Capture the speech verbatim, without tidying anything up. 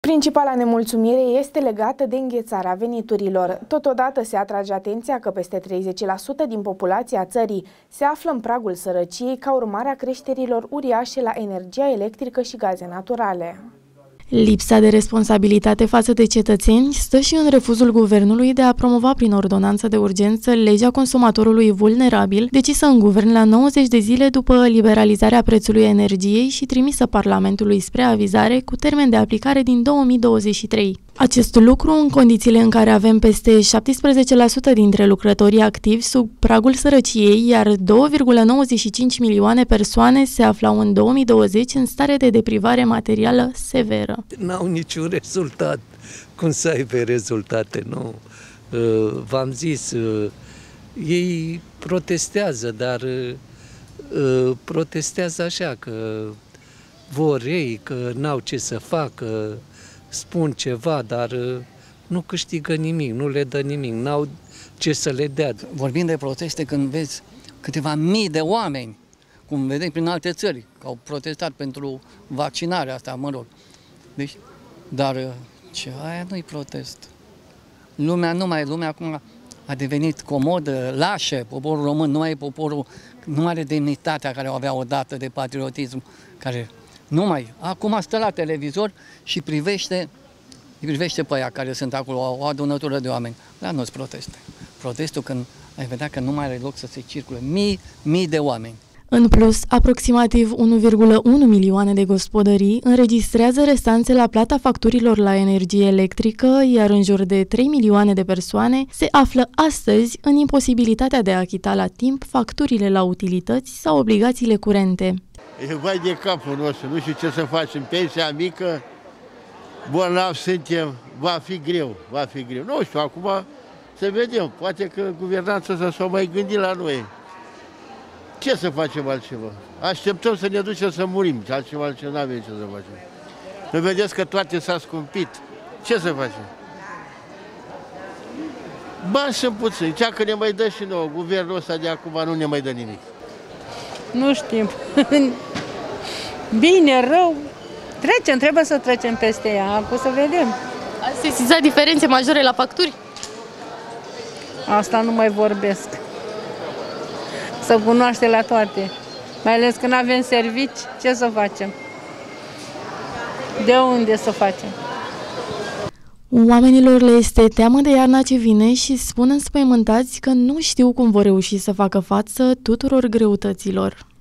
Principala nemulțumire este legată de înghețarea veniturilor. Totodată se atrage atenția că peste treizeci la sută din populația țării se află în pragul sărăciei ca urmare a creșterilor uriașe la energia electrică și gaze naturale. Lipsa de responsabilitate față de cetățeni stă și în refuzul guvernului de a promova prin ordonanță de urgență legea consumatorului vulnerabil, decisă în guvern la nouăzeci de zile după liberalizarea prețului energiei și trimisă Parlamentului spre avizare cu termen de aplicare din două mii douăzeci și trei. Acest lucru în condițiile în care avem peste șaptesprezece la sută dintre lucrătorii activi sub pragul sărăciei, iar două virgulă nouăzeci și cinci milioane persoane se aflau în două mii douăzeci în stare de deprivare materială severă. N-au niciun rezultat. Cum să aibă rezultate, nu? V-am zis, ei protestează, dar protestează așa, că vor ei, că n-au ce să facă, spun ceva, dar nu câștigă nimic, nu le dă nimic, n-au ce să le dea. Vorbim de proteste când vezi câteva mii de oameni, cum vedem prin alte țări, că au protestat pentru vaccinarea asta, mă rog. Deci, dar ce, aia nu-i protest. Lumea nu mai, lumea acum a devenit comodă, lașă, poporul român nu mai e poporul, nu are demnitatea care o avea odată de patriotism, care nu mai, acum stă la televizor și privește, privește pe aia care sunt acolo, o, o adunătură de oameni. Dar nu-s proteste. Protestul când ai vedea că nu mai are loc să se circule mii, mii de oameni. În plus, aproximativ unu virgulă unu milioane de gospodării înregistrează restanțe la plata facturilor la energie electrică, iar în jur de trei milioane de persoane se află astăzi în imposibilitatea de a achita la timp facturile la utilități sau obligațiile curente. E vai de capul nostru, nu știu ce să facem, pensia mică, bolnavi suntem, va fi greu, va fi greu. Nu știu, acum să vedem, poate că guvernanța s-o mai gândit la noi. Ce să facem altceva? Așteptăm să ne ducem să murim, altceva, altceva, nu avem ce să facem. Nu vedeți că toate s-a scumpit. Ce să facem? Bani sunt puțini, cea că ne mai dă și nouă, guvernul ăsta de acum nu ne mai dă nimic. Nu știm. Bine, rău, trecem, trebuie să trecem peste ea, acum să vedem. Ați sesizat diferențe majore la facturi? Asta nu mai vorbesc. Să cunoaște la toate. Mai ales că nu avem servici, ce să facem? De unde să facem? Oamenilor le este teamă de iarna ce vine și spun înspăimântați că nu știu cum vor reuși să facă față tuturor greutăților.